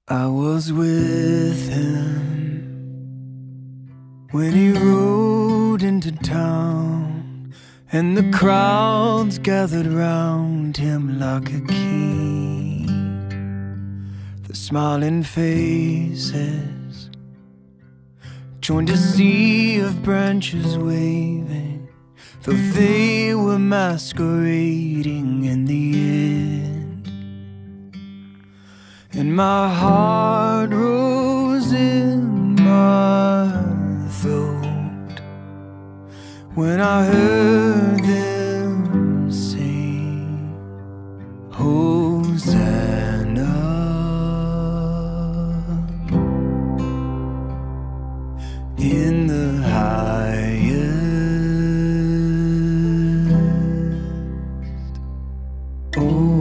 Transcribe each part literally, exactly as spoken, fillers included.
I was with him when he rode into town, and the crowds gathered round him like a king. The smiling faces joined a sea of branches waving, though they were masquerading in the end. And my heart rose in my throat when I heard them sing, Hosanna in the highest. Oh,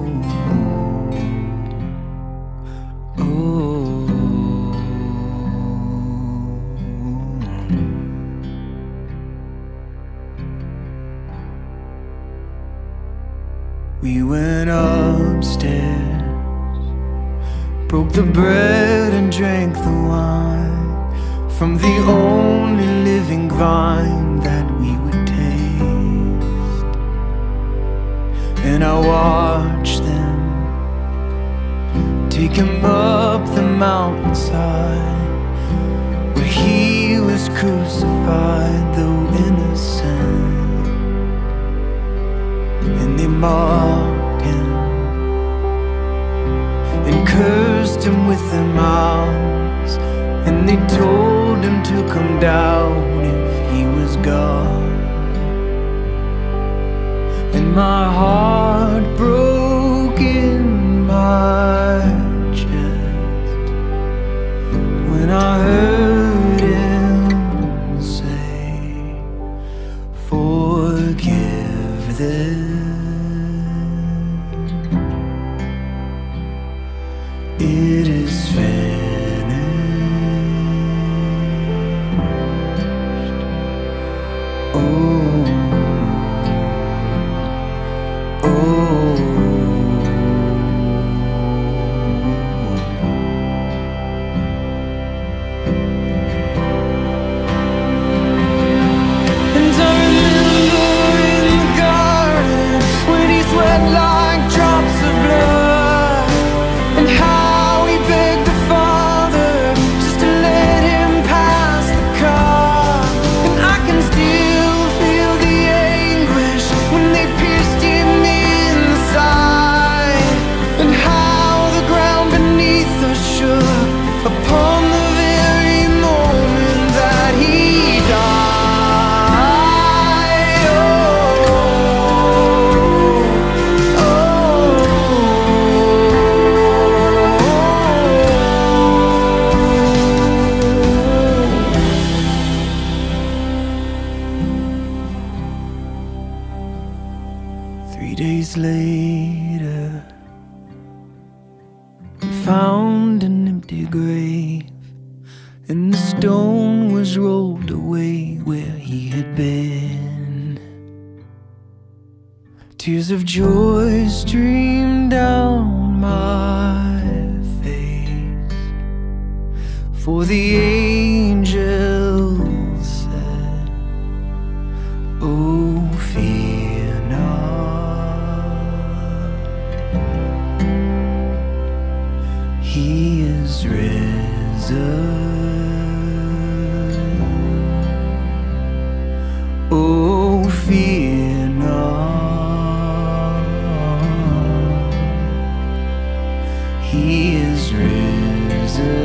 we went upstairs, broke the bread and drank the wine from the only living vine that we would taste. And I watched them take him up the mountainside, where he was crucified, though innocent. And they mocked him and cursed him with their mouths, and they told him to come down if he was God. And my heart broke in my chest when I heard him say, forgive them. It is finished. Oh, oh. And I remember in the garden when he sweat like drops of blood, and how upon the very moment that he died. Oh, oh. Three days later, we found an empty grave, and the stone was rolled away where he had been. Tears of joy streamed down my face, for the angel said, oh, fear not, he is risen. Oh, fear not, he is risen.